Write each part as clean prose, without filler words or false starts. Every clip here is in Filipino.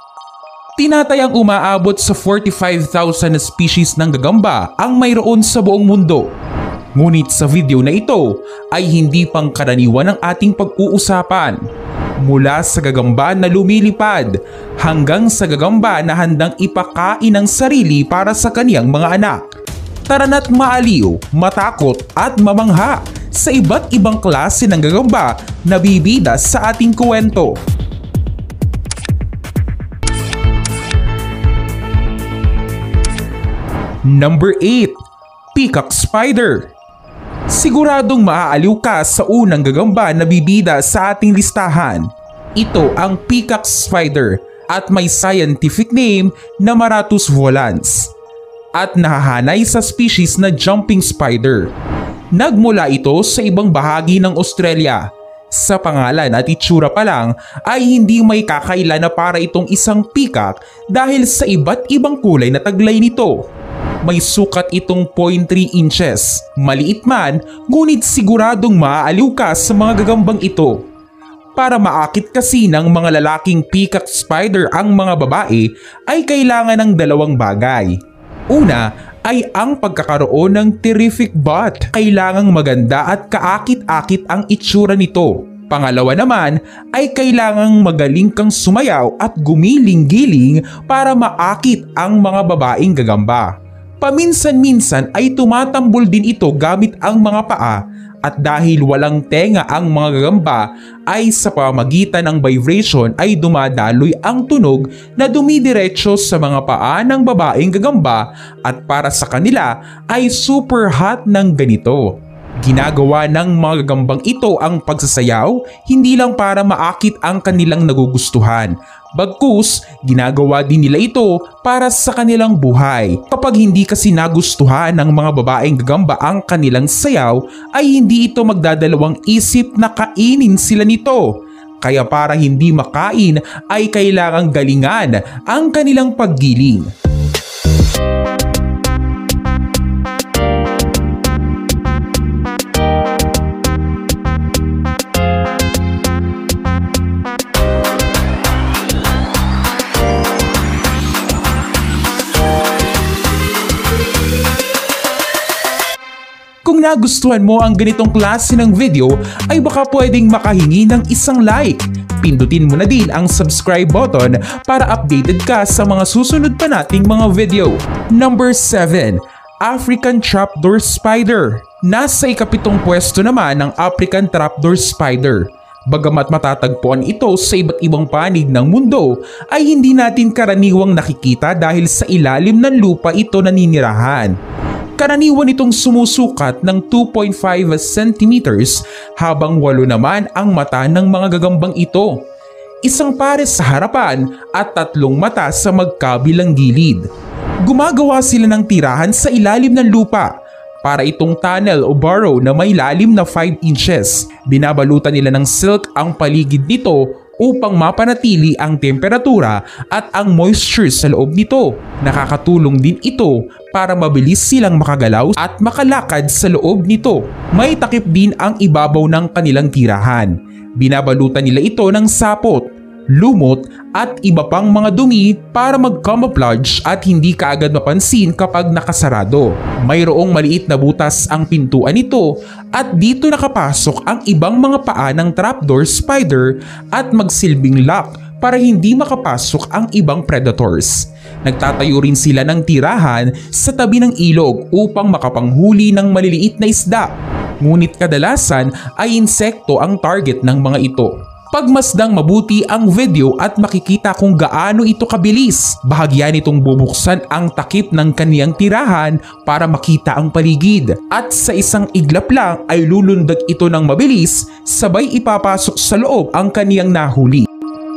Tinatayang umaabot sa 45,000 na species ng gagamba ang mayroon sa buong mundo. Ngunit sa video na ito ay hindi pangkaraniwan ang ating pag-uusapan. Mula sa gagamba na lumilipad hanggang sa gagamba na handang ipakain ang sarili para sa kaniyang mga anak. Tara na't maaliw, matakot at mamangha sa iba't ibang klase ng gagamba na bibida sa ating kwento. Number 8. Peacock Spider. Siguradong maaaliw ka sa unang gagamba na bibida sa ating listahan. Ito ang Peacock Spider at may scientific name na Maratus volans at nahahanay sa species na jumping spider. Nagmula ito sa ibang bahagi ng Australia. Sa pangalan at itsura pa lang ay hindi may kakaila na para itong isang peacock dahil sa iba't ibang kulay na taglay nito. May sukat itong 0.3 inches. Maliit man, ngunit siguradong maaaliw ka sa mga gagambang ito. Para maakit kasi ng mga lalaking peacock spider ang mga babae ay kailangan ng dalawang bagay. Una ay ang pagkakaroon ng terrific butt. Kailangang maganda at kaakit-akit ang itsura nito. Pangalawa naman ay kailangang magaling kang sumayaw at gumiling-giling para maakit ang mga babaeng gagamba. Paminsan-minsan ay tumatambol din ito gamit ang mga paa at dahil walang tenga ang mga gagamba ay sa pamamagitan ng vibration ay dumadaloy ang tunog na dumidiretso sa mga paa ng babaeng gagamba at para sa kanila ay super hot ng ganito. Ginagawa ng mga gagambang ito ang pagsasayaw hindi lang para maakit ang kanilang nagugustuhan. Bagkus, ginagawa din nila ito para sa kanilang buhay. Kapag hindi kasi nagustuhan ng mga babaeng gagamba ang kanilang sayaw, ay hindi ito magdadalawang isip na kainin sila nito. Kaya para hindi makain ay kailangang galingan ang kanilang paggiling. Kung nagustuhan mo ang ganitong klase ng video ay baka pwedeng makahingi ng isang like. Pindutin mo na din ang subscribe button para updated ka sa mga susunod pa nating mga video. Number 7. African Trapdoor Spider. Nasa ikapitong pwesto naman ang African Trapdoor Spider. Bagamat matatagpuan ito sa iba't ibang panig ng mundo ay hindi natin karaniwang nakikita dahil sa ilalim ng lupa ito naninirahan. Karaniwan itong sumusukat ng 2.5 cm habang 8 naman ang mata ng mga gagambang ito. Isang pares sa harapan at 3 mata sa magkabilang gilid. Gumagawa sila ng tirahan sa ilalim ng lupa. Para itong tunnel o burrow na may lalim na 5 inches. Binabalutan nila ng silk ang paligid nito upang mapanatili ang temperatura at ang moisture sa loob nito. Nakakatulong din ito para mabilis silang makagalaw at makalakad sa loob nito. May takip din ang ibabaw ng kanilang tirahan. Binabalutan nila ito ng sapot, lumot at iba pang mga dumi para mag-camouflage at hindi kaagad mapansin kapag nakasarado. Mayroong maliit na butas ang pintuan nito at dito nakapasok ang ibang mga paa ng trapdoor spider at magsilbing lock para hindi makapasok ang ibang predators. Nagtatayo rin sila ng tirahan sa tabi ng ilog upang makapanghuli ng maliliit na isda. Ngunit kadalasan ay insekto ang target ng mga ito. Pagmasdang mabuti ang video at makikita kung gaano ito kabilis. Bahagyan itong bubuksan ang takip ng kaniyang tirahan para makita ang paligid. At sa isang iglap lang ay lulundag ito ng mabilis, sabay ipapasok sa loob ang kaniyang nahuli.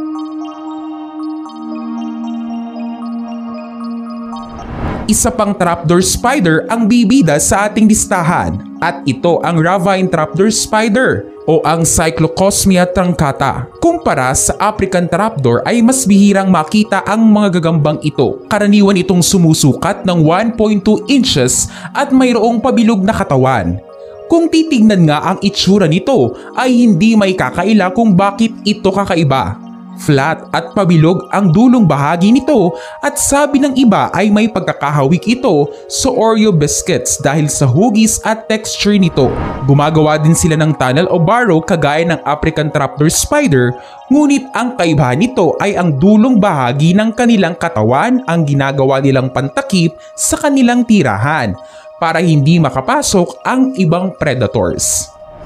Isa pang trapdoor spider ang bibida sa ating listahan at ito ang Ravine Trapdoor Spider o ang Cyclocosmia truncata. Kumpara sa African Trapdoor ay mas bihirang makita ang mga gagambang ito. Karaniwan itong sumusukat ng 1.2 inches at mayroong pabilog na katawan. Kung titignan nga ang itsura nito ay hindi may kakaila kung bakit ito kakaiba. Flat at pabilog ang dulong bahagi nito at sabi ng iba ay may pagkakahawig ito sa Oreo biscuits dahil sa hugis at texture nito. Gumagawa din sila ng tunnel o burrow kagaya ng African trapdoor spider, ngunit ang kaibahan nito ay ang dulong bahagi ng kanilang katawan ang ginagawa nilang pantakip sa kanilang tirahan para hindi makapasok ang ibang predators.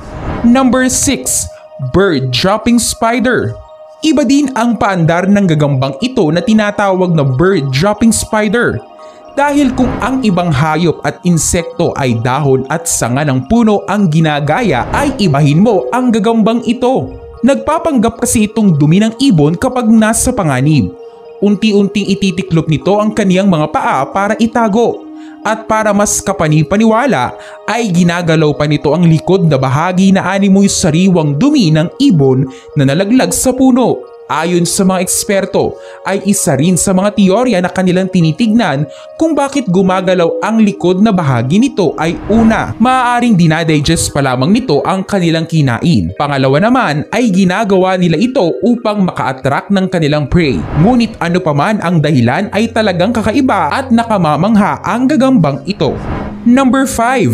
Number 6. Bird dropping spider. Iba din ang paandar ng gagambang ito na tinatawag na bird dropping spider. Dahil kung ang ibang hayop at insekto ay dahon at sanga ng puno ang ginagaya ay ibahin mo ang gagambang ito. Nagpapanggap kasi itong dumi ng ibon kapag nasa panganib. Unti-unting ititiklop nito ang kaniyang mga paa para itago. At para mas kapani-paniwala ay ginagalaw pa nito ang likod na bahagi na animoy sariwang dumi ng ibon na nalaglag sa puno. Ayon sa mga eksperto ay isa rin sa mga teorya na kanilang tinitignan kung bakit gumagalaw ang likod na bahagi nito ay una, maaaring dinadigest pa lamang nito ang kanilang kinain. Pangalawa naman ay ginagawa nila ito upang maka-attract ng kanilang prey. Ngunit ano paman ang dahilan ay talagang kakaiba at nakamamangha ang gagambang ito. Number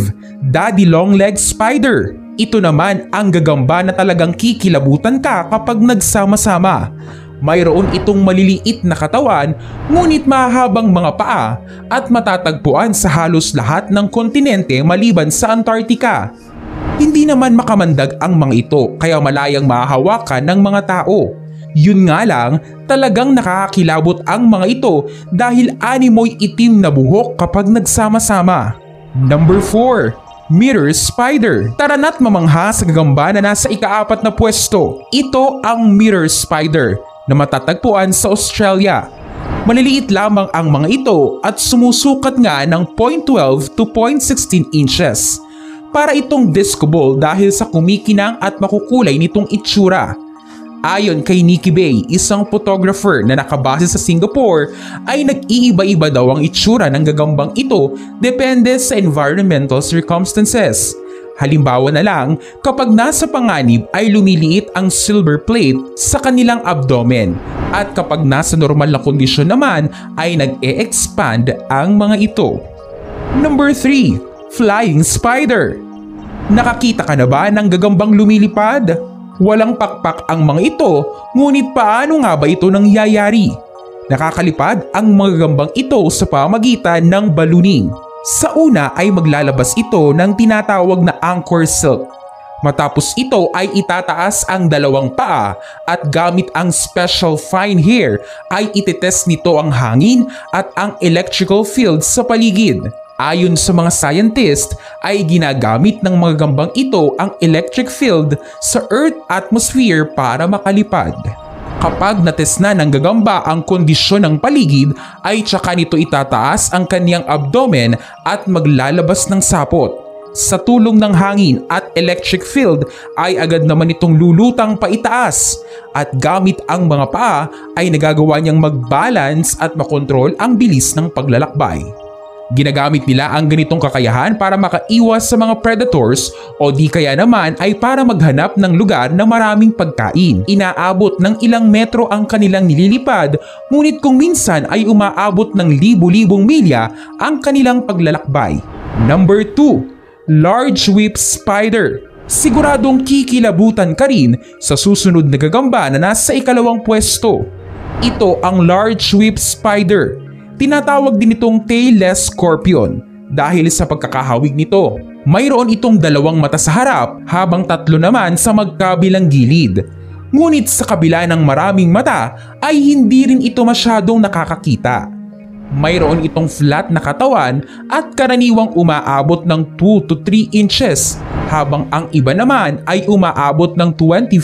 5. Daddy Longleg Spider. Ito naman ang gagamba na talagang kikilabutan ka kapag nagsama-sama. Mayroon itong maliliit na katawan ngunit mahabang mga paa at matatagpuan sa halos lahat ng kontinente maliban sa Antarctica. Hindi naman makamandag ang mga ito kaya malayang mahahawakan ng mga tao. Yun nga lang, talagang nakakakilabot ang mga ito dahil animoy itim na buhok kapag nagsama-sama. Number 4. Mirror Spider. Tara na't mamangha sa gagamba na nasa ika-4 na pwesto. Ito ang Mirror Spider na matatagpuan sa Australia. Maliliit lamang ang mga ito at sumusukat nga ng 0.12 to 0.16 inches. Para itong disco ball dahil sa kumikinang at makukulay nitong itsura. Ayon kay Nikki Bay, isang photographer na nakabase sa Singapore, ay nag-iiba-iba daw ang itsura ng gagambang ito depende sa environmental circumstances. Halimbawa na lang, kapag nasa panganib ay lumiliit ang silver plate sa kanilang abdomen at kapag nasa normal na kondisyon naman ay nag-e-expand ang mga ito. Number 3. Flying Spider. Nakakita ka na ba ng gagambang lumilipad? Walang pakpak ang mga ito, ngunit paano nga ba ito nangyayari? Nakakalipad ang mga gagambang ito sa pamagitan ng ballooning. Sa una ay maglalabas ito ng tinatawag na anchor silk. Matapos ito ay itataas ang dalawang paa at gamit ang special fine hair ay itetest nito ang hangin at ang electrical field sa paligid. Ayon sa mga scientist ay ginagamit ng mga gambang ito ang electric field sa Earth atmosphere para makalipad. Kapag natest na ng gagamba ang kondisyon ng paligid ay tsaka nito itataas ang kaniyang abdomen at maglalabas ng sapot. Sa tulong ng hangin at electric field ay agad naman itong lulutang paitaas at gamit ang mga paa ay nagagawa niyang mag-balance at makontrol ang bilis ng paglalakbay. Ginagamit nila ang ganitong kakayahan para makaiwas sa mga predators o di kaya naman ay para maghanap ng lugar na maraming pagkain. Inaabot ng ilang metro ang kanilang nililipad, ngunit kung minsan ay umaabot ng libu-libong milya ang kanilang paglalakbay. Number 2. Large Whip Spider. Siguradong kikilabutan ka rin sa susunod na gagamba na nasa ikalawang pwesto. Ito ang Large Whip Spider. Tinatawag din itong tailless scorpion dahil sa pagkakahawig nito. Mayroon itong dalawang mata sa harap habang tatlo naman sa magkabilang gilid. Ngunit sa kabila ng maraming mata ay hindi rin ito masyadong nakakakita. Mayroon itong flat na katawan at karaniwang umaabot ng 2 to 3 inches habang ang iba naman ay umaabot ng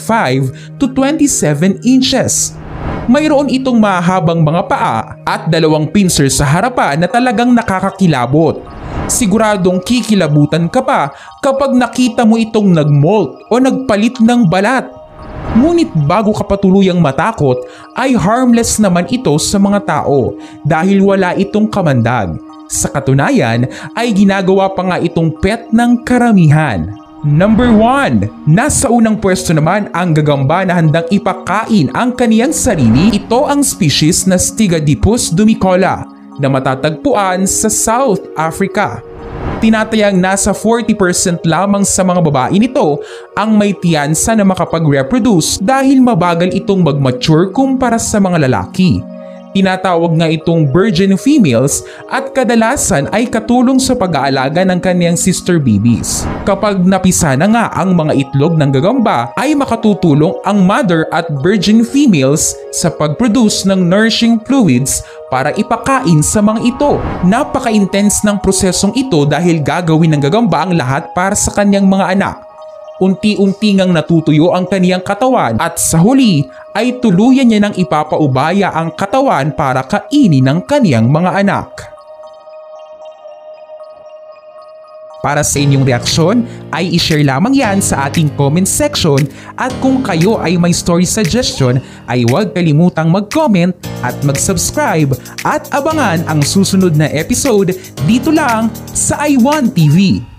25 to 27 inches. Mayroon itong mahabang mga paa at dalawang pincer sa harapan na talagang nakakakilabot. Siguradong kikilabutan ka pa kapag nakita mo itong nagmolt o nagpalit ng balat. Ngunit bago ka patuluyang matakot ay harmless naman ito sa mga tao dahil wala itong kamandag. Sa katunayan ay ginagawa pa nga itong pet ng karamihan. Number 1. Nasa unang pwesto naman ang gagamba na handang ipakain ang kaniyang sarili. Ito ang species na Stygadipus dumicola na matatagpuan sa South Africa. Tinatayang nasa 40% lamang sa mga babae nito ang may tiyansa na makapag-reproduce dahil mabagal itong mag-mature kumpara sa mga lalaki. Tinatawag nga itong virgin females at kadalasan ay katulong sa pag-aalaga ng kaniyang sister babies. Kapag napisa na nga ang mga itlog ng gagamba ay makatutulong ang mother at virgin females sa pag-produce ng nourishing fluids para ipakain sa mga ito. Napaka-intense ng prosesong ito dahil gagawin ng gagamba ang lahat para sa kaniyang mga anak. Unti-unti ngang natutuyo ang kaniyang katawan at sa huli ay tuluyan niya nang ipapaubaya ang katawan para kainin ng kaniyang mga anak. Para sa inyong reaksyon ay ishare lamang yan sa ating comment section at kung kayo ay may story suggestion ay huwag kalimutang mag-comment at mag-subscribe at abangan ang susunod na episode dito lang sa I1 TV.